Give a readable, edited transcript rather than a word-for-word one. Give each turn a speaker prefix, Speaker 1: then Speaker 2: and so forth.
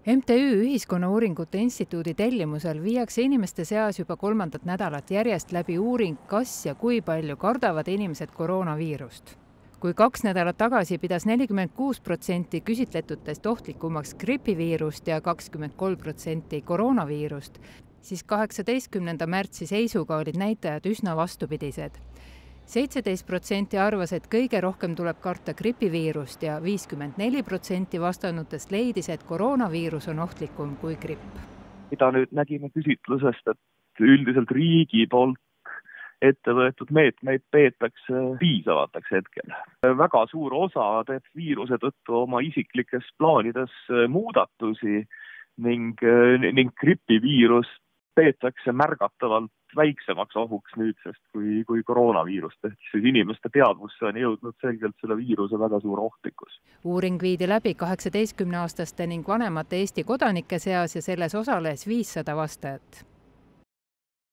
Speaker 1: MTÜ Ühiskonnauuringute Instituudi tellimusel viiakse inimeste seas juba 3. nädalat järjest läbi uuring, kas ja kui palju kardavad inimesed koroonaviirust. Kui 2 nädalat tagasi pidas 46% küsitletutest ohtlikumaks gripiviirust ja 23% koroonaviirust, siis 18. märtsi seisuga olid näitajad üsna vastupidised. 17% arvas, et kõige rohkem tuleb karta gripiviirust ja 54% vastanutest leidis, et koroonaviirus on ohtlikum kui gripp.
Speaker 2: Mida nüüd nägime küsitlusest, et üldiselt riigi poolt ette võetud meetmeid peetakse piisavateks hetkel. Väga suur osa teeb viiruse tõttu oma isiklikes plaanides muudatusi ning gripiviirus peetakse märgatavalt väiksemaks ohuks nüüdsest kui koroonaviirust, ehk siis inimeste teadvusse on jõudnud selgelt selle viiruse väga suur ohtlikkus.
Speaker 1: Uuring viidi läbi 18-aastaste ning vanemate Eesti kodanike seas ja selles osales 500 vastajat.